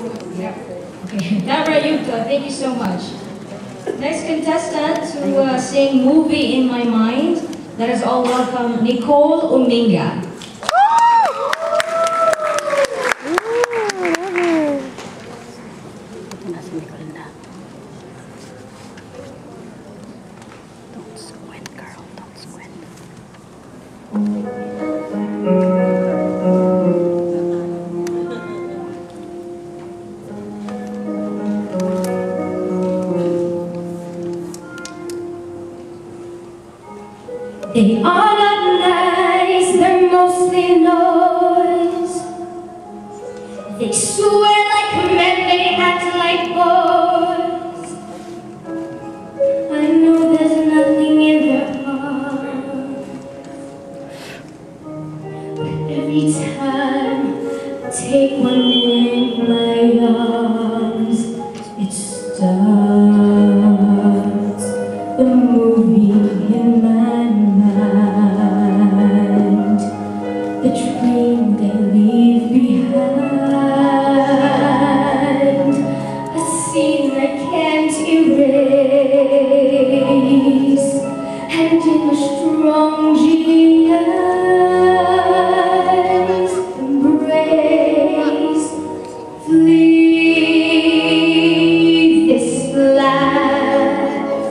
Yeah. Okay. Dabra Yuka, thank you so much. Next contestant to sing Movie in My Mind. Let us all welcome Nichole Uminga. Don't squint, girl, don't squint. They are not nice, they're mostly noise. They swear like men, they act like boys. I know there's nothing in their heart, but every time I take one in my arms, it starts the movie in my mind, the dream they leave behind, a scene I can't erase, and in a strong genius embrace, flee this life,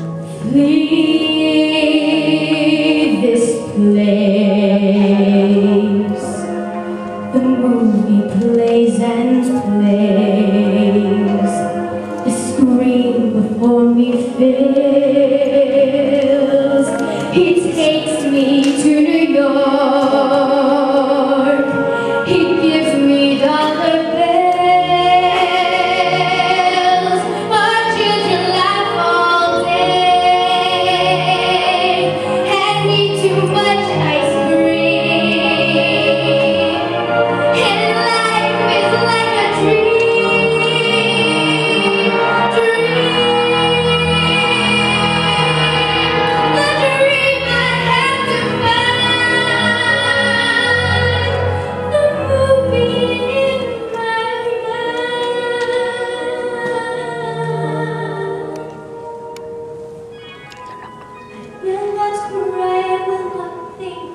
flee this place. The movie plays and plays. The screen before me fills. He takes me to New York. He gives me dollar bills. Our children laugh all day and eat too much ice cream. And life is like a dream, the dream I have to find, the movie in my mind. I will not cry, I will not think.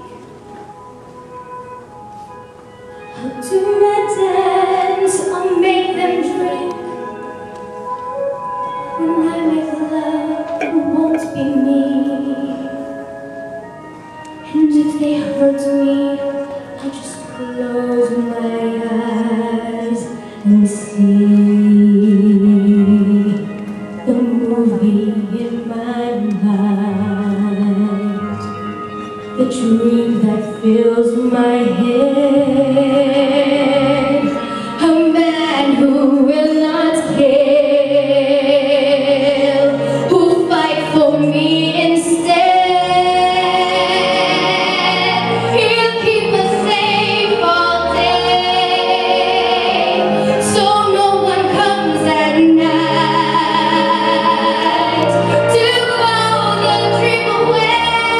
I'll do my dance, I'll make them drink. When I make love, it won't be me. And if they hurt me, I'll just close my eyes and see the movie in my mind, the dream that fills my head, a man who will not kill, who'll fight for me instead. He'll keep us safe all day, so no one comes at night to blow the dream away.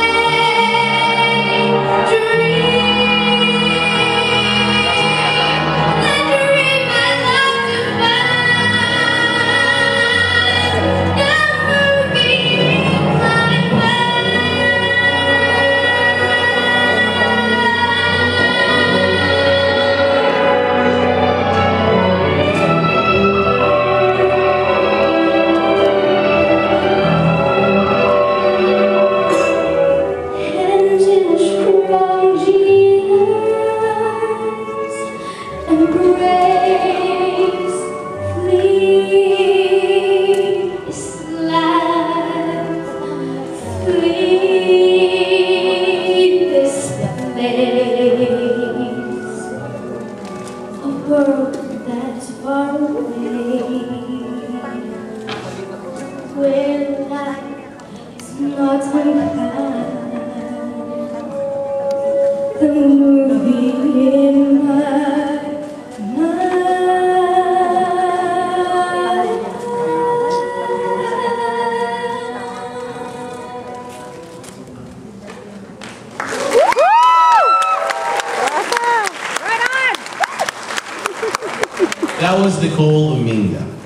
That's far away, where life is not unkind. The movie in my mind. Right on! That was Nichole Uminga.